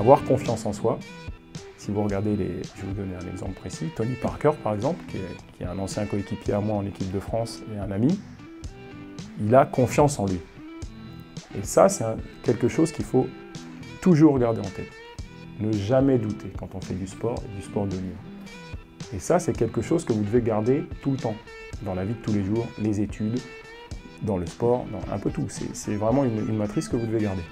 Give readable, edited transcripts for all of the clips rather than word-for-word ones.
avoir confiance en soi. Si vous regardez je vais vous donner un exemple précis, Tony Parker par exemple, qui est un ancien coéquipier à moi en équipe de France et un ami, il a confiance en lui. Et ça, c'est quelque chose qu'il faut toujours garder en tête. Ne jamais douter quand on fait du sport et du sport de haut niveau. Et ça, c'est quelque chose que vous devez garder tout le temps, dans la vie de tous les jours, les études, dans le sport, dans un peu tout. C'est vraiment une matrice que vous devez garder.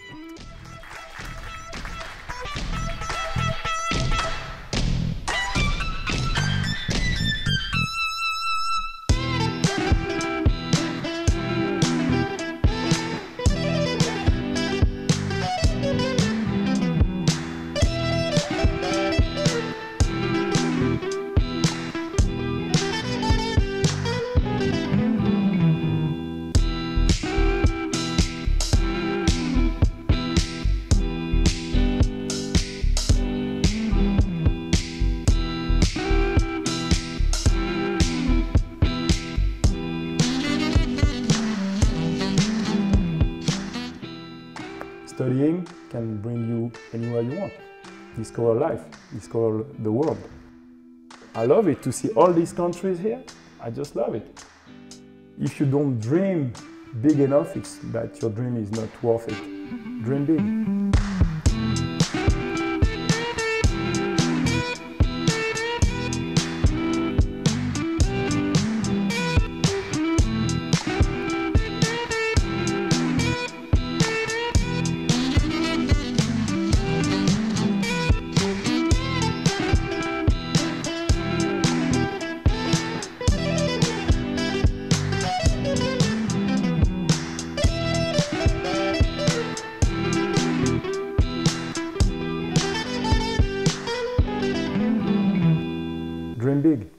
Studying can bring you anywhere you want. Discover life, discover the world. I love it to see all these countries here. I just love it. If you don't dream big enough, it's that your dream is not worth it. Dream big. Dream big.